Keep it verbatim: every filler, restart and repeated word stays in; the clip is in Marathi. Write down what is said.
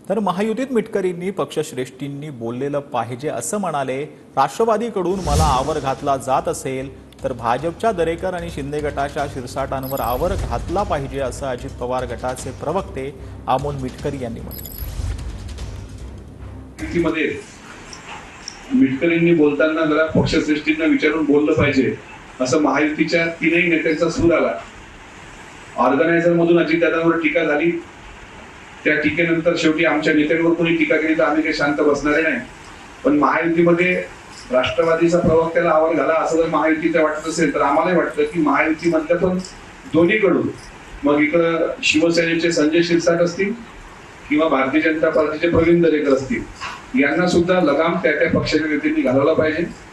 तर महायुतीत मिटकरींनी पक्षश्रेष्ठींनी बोललेलं पाहिजे असं म्हणाले। राष्ट्रवादीकडून मला आवर घातला जात असेल तर भाजपच्या दरेकर आणि शिंदे गटाच्या शिरसाटांवर आवर घातला पाहिजे असं अजित पवार गटाचे प्रवक्ते अमोल मिटकरी यांनी म्हटलं। मिटकरींनी बोलताना जरा पक्षश्रेष्ठींना विचारून बोललं पाहिजे असं महायुतीच्या तीनही नेत्यांचा सूर आला। ऑर्गनायझर मधून अजितदादांवर टीका झाली, त्या टीकेनंतर शेवटी आमच्या नेत्यांवर कोणी टीका केली तर आम्ही काही शांत बसणारे नाही। पण महायुतीमध्ये राष्ट्रवादीचा प्रवक्त्याला आवर घाला असं जर महायुतीचं वाटत असेल तर आम्हालाही वाटतं की महायुतीमधल्या पण दोन्हीकडून, मग इकडं शिवसेनेचे संजय शिरसाट असतील किंवा भारतीय जनता पार्टीचे प्रवीण दरेकर असतील, यांना सुद्धा लगाम त्या त्या पक्षाच्या नेत्यांनी घालवला पाहिजे।